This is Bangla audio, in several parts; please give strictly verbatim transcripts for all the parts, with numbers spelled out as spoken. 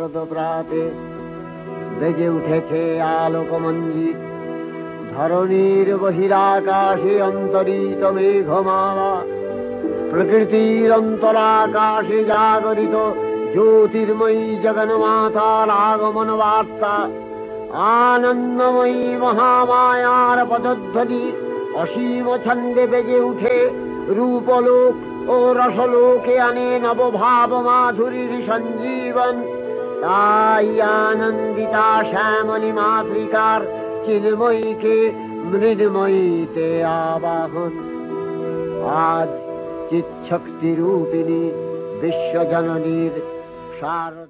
শারদ প্রাতে বেজে উঠেছে আলোকমঞ্জিত ধরণীর বহিরাকাশে অন্তরিত মেঘমালা প্রকৃতির অন্তরাকাশে জাগরিত জ্যোতির্ময়ী জগন্মাতার আগমন বার্তা আনন্দময়ী মহামায়ার পদধ্বনি অসীম ছন্দে বেজে উঠে রূপলোক ও রসলোকে আনে নবভাব মাধুরীর সঞ্জীবন। তাই আনন্দিতা শ্যামলী মাতৃকার চিন্ময়ীকে মৃন্ময়ীতে আবাহন। আজ চিৎশক্তি রূপিণী বিশ্বজননীর শারদ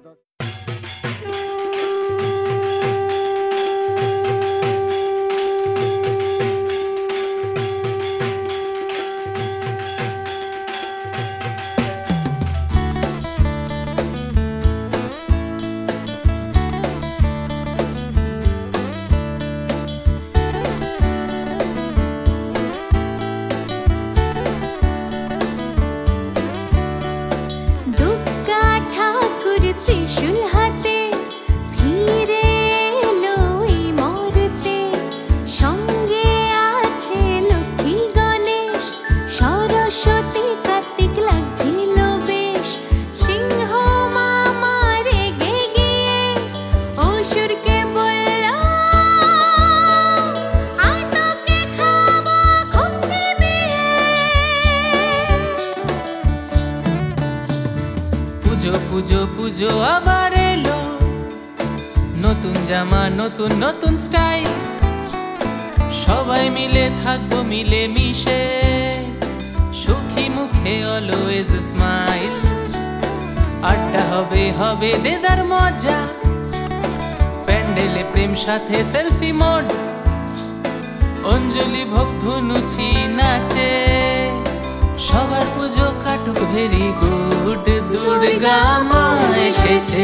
পুজো পুজো আবার এলো নতুন জামা নতুন নতুন স্টাইল সবাই মিলে থাকবো মিলে মিশে সুখী মুখে অলওয়েজ স্মাইল আড্ডা হবে হবে দেদার মজা প্যান্ডেলে প্রেম সাথে সেলফি মোড অঞ্জলি ভোগ ধুনুচি নাচে সবার পুজো কাটুক ভেরি গুড দুর্গা মা এসেছে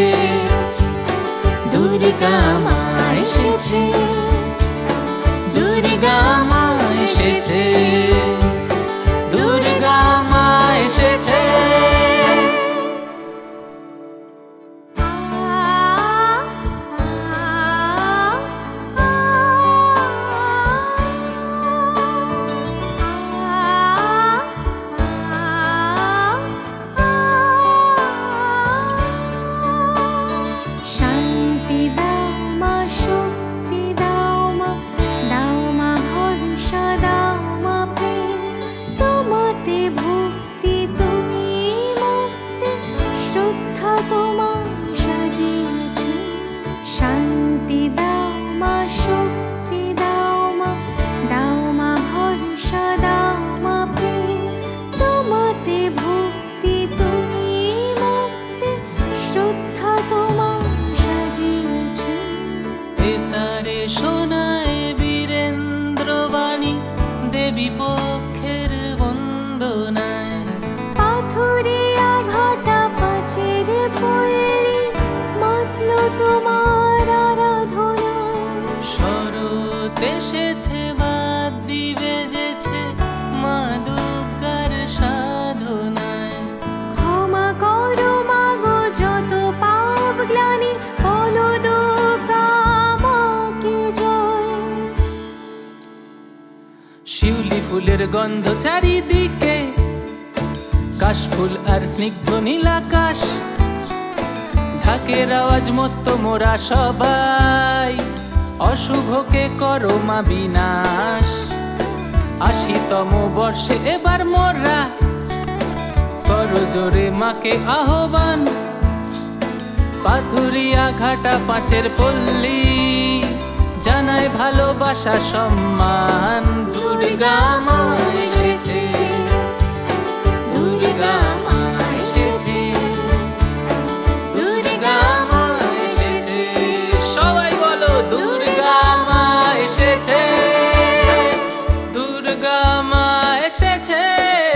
দুর্গা মা এসেছে দুর্গা মা এসেছে দুর্গা মা এসেছে শোনায় বীরেন্দ্রবাণী দেবী পক্ষের বন্দনায় পাথুরিয়া ঘাটা পাঁচের পল্লী মাতল তোমার আরাধনায় শরৎ এসেছে বাদ্যি বেজেছে মা দুর্গার সাধনায় ক্ষমা করো মাগো যত পাপ গ্লানি বলো দুর্গা শিউলি ফুলের গন্ধ চারিদিকে কাশফুল আর স্নিগ্ধ নীলাকাশ ঢাকের আওয়াজ মত্ত মোরা সবাই অশুভকে করো মা বিনাশ আশিতম বর্ষে এবার মোরা করো জোরে মাকে আহ্বান পাথুরিয়া ঘাটা পাঁচের পল্লী জানায় ভালোবাসা সম্মান দুর্গা মা এসেছে দুর্গা মা এসেছে দুর্গা মা এসেছে সবাই বলো দুর্গা মা এসেছে দুর্গা মা এসেছে